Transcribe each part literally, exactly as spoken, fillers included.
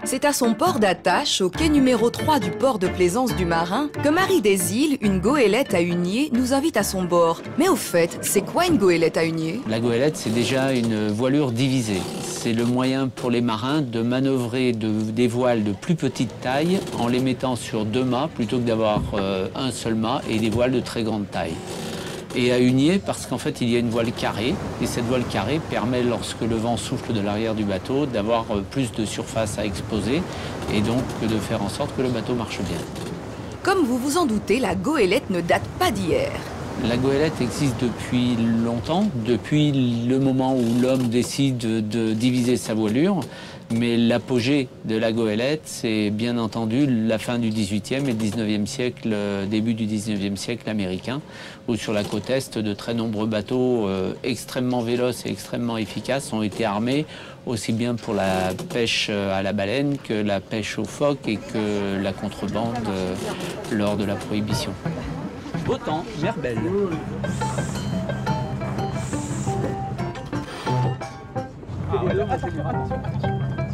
C'est à son port d'attache, au quai numéro trois du port de plaisance du Marin, que Marie des Îles, une goélette à hunier, nous invite à son bord. Mais au fait, c'est quoi une goélette à hunier? La goélette, c'est déjà une voilure divisée. C'est le moyen pour les marins de manœuvrer de, des voiles de plus petite taille en les mettant sur deux mâts plutôt que d'avoir euh, un seul mât et des voiles de très grande taille. Et à hunier parce qu'en fait il y a une voile carrée et cette voile carrée permet, lorsque le vent souffle de l'arrière du bateau, d'avoir plus de surface à exposer et donc de faire en sorte que le bateau marche bien. Comme vous vous en doutez, la goélette ne date pas d'hier. La goélette existe depuis longtemps, depuis le moment où l'homme décide de diviser sa voilure. Mais l'apogée de la goélette, c'est bien entendu la fin du dix-huitième et le dix-neuvième siècle, début du dix-neuvième siècle américain, où sur la côte est, de très nombreux bateaux euh, extrêmement véloces et extrêmement efficaces ont été armés, aussi bien pour la pêche à la baleine que la pêche aux phoques et que la contrebande euh, lors de la Prohibition. Beau temps, mer belle. Ah ouais, là, attention, attention.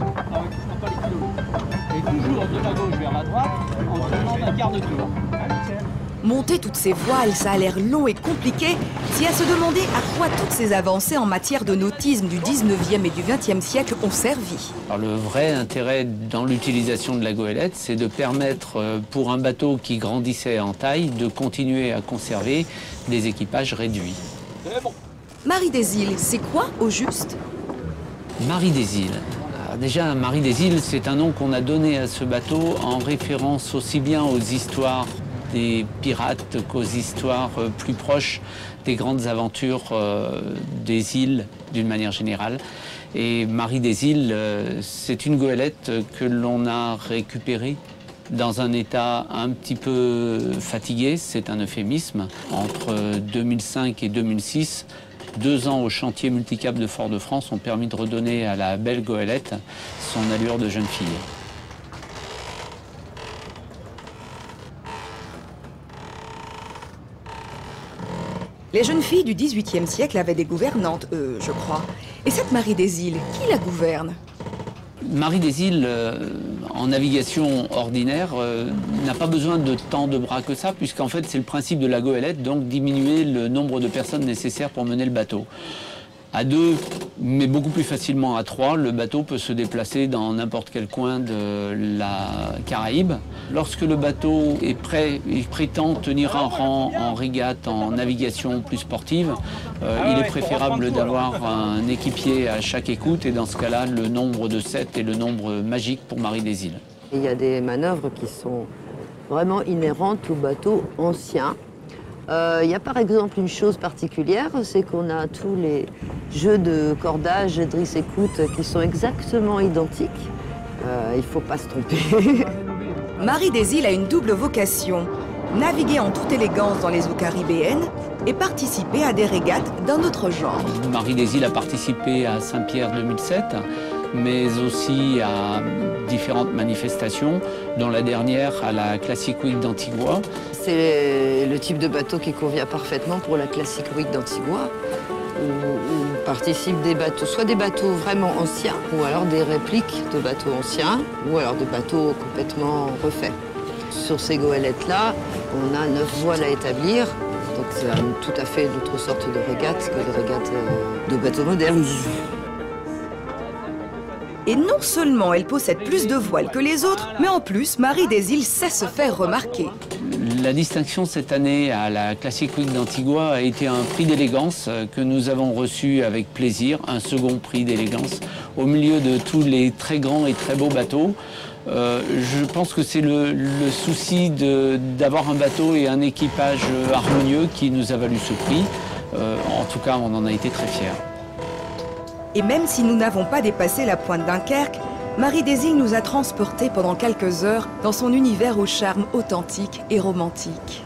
Et toujours de la gauche vers la droite, en tournant d'un quart de tour. Monter toutes ces voiles, ça a l'air long et compliqué. Si à se demander à quoi toutes ces avancées en matière de nautisme du dix-neuvième et du vingtième siècle ont servi. Alors, le vrai intérêt dans l'utilisation de la goélette, c'est de permettre pour un bateau qui grandissait en taille de continuer à conserver des équipages réduits. Bon. Marie des Îles, c'est quoi au juste? Marie des Îles. Déjà, Marie des Îles, c'est un nom qu'on a donné à ce bateau en référence aussi bien aux histoires des pirates qu'aux histoires plus proches des grandes aventures euh, des îles d'une manière générale. Et Marie des Îles, euh, c'est une goélette que l'on a récupérée dans un état un petit peu fatigué, c'est un euphémisme. Entre deux mille cinq et deux mille six, deux ans au chantier multicap de Fort-de-France ont permis de redonner à la belle goélette son allure de jeune fille. Les jeunes filles du dix-huitième siècle avaient des gouvernantes, euh, je crois. Et cette Marie des Îles, qui la gouverne? Marie des Îles, euh, en navigation ordinaire, euh, n'a pas besoin de tant de bras que ça, puisqu'en fait c'est le principe de la goélette, donc diminuer le nombre de personnes nécessaires pour mener le bateau. À deux, mais beaucoup plus facilement à trois, le bateau peut se déplacer dans n'importe quel coin de la Caraïbe. Lorsque le bateau est prêt, il prétend tenir un rang en régate, en navigation plus sportive, euh, il est préférable d'avoir un équipier à chaque écoute, et dans ce cas-là, le nombre de sept est le nombre magique pour Marie des Îles. Il y a des manœuvres qui sont vraiment inhérentes aux bateaux anciens. Euh, il y a par exemple une chose particulière, c'est qu'on a tous les jeux de cordage, drisse-écoute qui sont exactement identiques. Euh, il ne faut pas se tromper. Marie des Îles a une double vocation, naviguer en toute élégance dans les eaux caribéennes et participer à des régates d'un autre genre. Marie des Îles a participé à Saint-Pierre deux mille sept, mais aussi à différentes manifestations, dont la dernière à la Classic Week d'Antigua. C'est le type de bateau qui convient parfaitement pour la Classic Week d'Antigua, où, où participent des bateaux, soit des bateaux vraiment anciens, ou alors des répliques de bateaux anciens, ou alors des bateaux complètement refaits. Sur ces goélettes-là, on a neuf voiles à établir, donc c'est tout à fait une autre sorte de régate que les régates de bateaux modernes. Et non seulement elle possède plus de voiles que les autres, mais en plus, Marie des Îles sait se faire remarquer. La distinction cette année à la Classic Week d'Antigua a été un prix d'élégance que nous avons reçu avec plaisir, un second prix d'élégance, au milieu de tous les très grands et très beaux bateaux. Euh, je pense que c'est le, le souci d'avoir un bateau et un équipage harmonieux qui nous a valu ce prix. Euh, en tout cas, on en a été très fiers. Et même si nous n'avons pas dépassé la pointe Dunkerque, Marie des Îles nous a transportés pendant quelques heures dans son univers au charme authentique et romantique.